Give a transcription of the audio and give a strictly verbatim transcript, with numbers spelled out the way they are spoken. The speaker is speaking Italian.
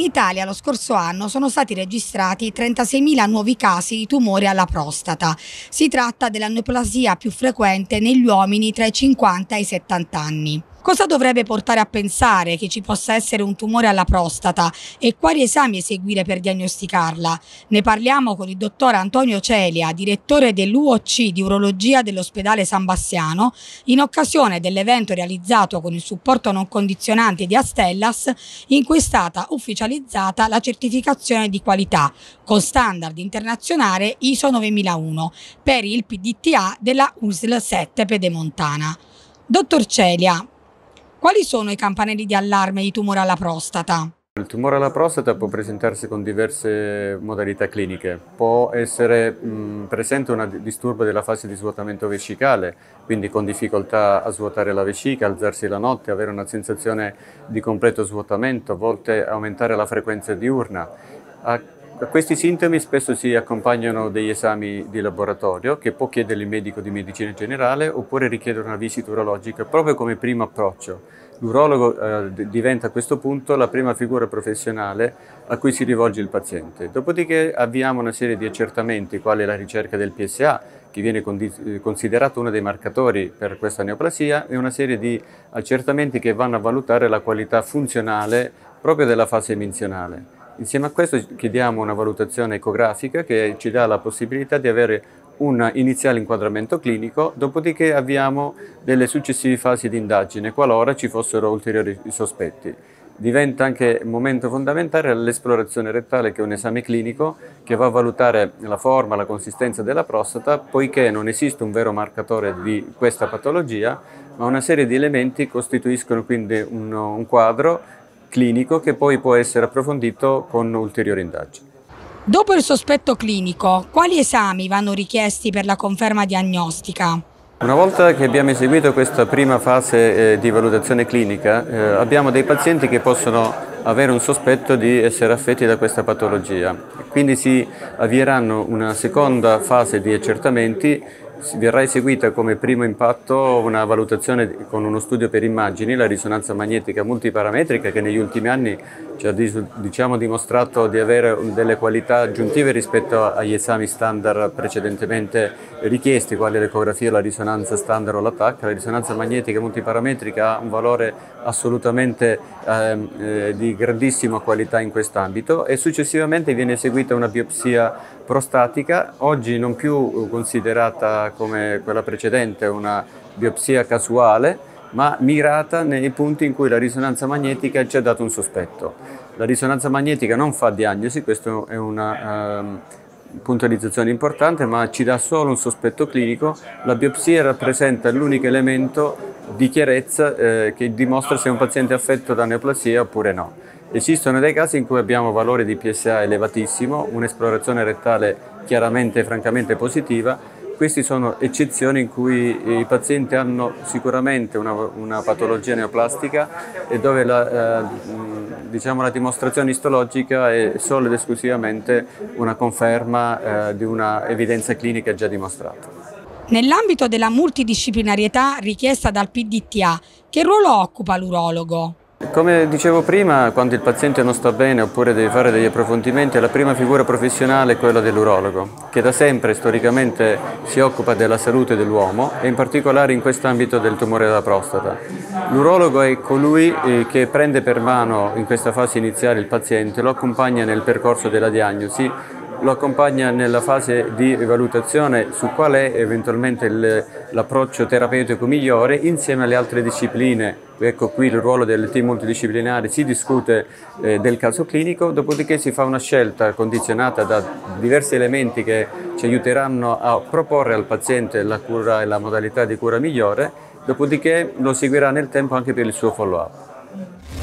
Italia lo scorso anno sono stati registrati trentaseimila nuovi casi di tumore alla prostata. Si tratta della neoplasia più frequente negli uomini tra i cinquanta e i settanta anni. Cosa dovrebbe portare a pensare che ci possa essere un tumore alla prostata e quali esami eseguire per diagnosticarla? Ne parliamo con il dottor Antonio Celia, direttore dell'U O C di urologia dell'ospedale San Bassiano, in occasione dell'evento realizzato con il supporto non condizionante di Astellas, in cui è stata ufficializzata la certificazione di qualità con standard internazionale I S O novemilauno per il P D T A della U S L sette Pedemontana. Dottor Celia, quali sono i campanelli di allarme di tumore alla prostata? Il tumore alla prostata può presentarsi con diverse modalità cliniche. Può essere mh, presente un disturbo della fase di svuotamento vescicale, quindi con difficoltà a svuotare la vescica, alzarsi la notte, avere una sensazione di completo svuotamento, a volte aumentare la frequenza diurna. A A questi sintomi spesso si accompagnano degli esami di laboratorio che può chiedere il medico di medicina generale oppure richiedere una visita urologica proprio come primo approccio. L'urologo eh, diventa a questo punto la prima figura professionale a cui si rivolge il paziente. Dopodiché avviamo una serie di accertamenti quali la ricerca del P S A, che viene considerato uno dei marcatori per questa neoplasia, e una serie di accertamenti che vanno a valutare la qualità funzionale proprio della fase eminsionale. Insieme a questo chiediamo una valutazione ecografica che ci dà la possibilità di avere un iniziale inquadramento clinico, dopodiché avviamo delle successive fasi di indagine qualora ci fossero ulteriori sospetti. Diventa anche un momento fondamentale l'esplorazione rettale, che è un esame clinico che va a valutare la forma, la consistenza della prostata, poiché non esiste un vero marcatore di questa patologia, ma una serie di elementi costituiscono quindi un, un quadro clinico che poi può essere approfondito con ulteriori indagini. Dopo il sospetto clinico, quali esami vanno richiesti per la conferma diagnostica? Una volta che abbiamo eseguito questa prima fase eh, di valutazione clinica, eh, abbiamo dei pazienti che possono avere un sospetto di essere affetti da questa patologia. Quindi si avvieranno una seconda fase di accertamenti. Verrà eseguita come primo impatto una valutazione con uno studio per immagini, la risonanza magnetica multiparametrica, che negli ultimi anni ci ha diciamo, dimostrato di avere delle qualità aggiuntive rispetto agli esami standard precedentemente richiesti, quali l'ecografia, la risonanza standard o la T A C. La risonanza magnetica multiparametrica ha un valore assolutamente eh, eh, di grandissima qualità in quest'ambito, e successivamente viene eseguita una biopsia prostatica, oggi non più considerata come quella precedente una biopsia casuale, ma mirata nei punti in cui la risonanza magnetica ci ha dato un sospetto. La risonanza magnetica non fa diagnosi, questo è una um, puntualizzazione importante, ma ci dà solo un sospetto clinico. La biopsia rappresenta l'unico elemento di chiarezza eh, che dimostra se un paziente è affetto da neoplasia oppure no. Esistono dei casi in cui abbiamo valori di P S A elevatissimo, un'esplorazione rettale chiaramente e francamente positiva. Queste sono eccezioni in cui i pazienti hanno sicuramente una, una patologia neoplastica e dove la, eh, diciamo, la dimostrazione istologica è solo ed esclusivamente una conferma eh, di una evidenza clinica già dimostrata. Nell'ambito della multidisciplinarietà richiesta dal P D T A, che ruolo occupa l'urologo? Come dicevo prima, quando il paziente non sta bene oppure deve fare degli approfondimenti, la prima figura professionale è quella dell'urologo, che da sempre storicamente si occupa della salute dell'uomo e in particolare in quest'ambito del tumore della prostata. L'urologo è colui che prende per mano in questa fase iniziale il paziente, lo accompagna nel percorso della diagnosi, lo accompagna nella fase di valutazione su qual è eventualmente l'approccio terapeutico migliore insieme alle altre discipline. Ecco qui il ruolo del team multidisciplinare, si discute eh, del caso clinico, dopodiché si fa una scelta condizionata da diversi elementi che ci aiuteranno a proporre al paziente la cura e la modalità di cura migliore, dopodiché lo seguirà nel tempo anche per il suo follow-up.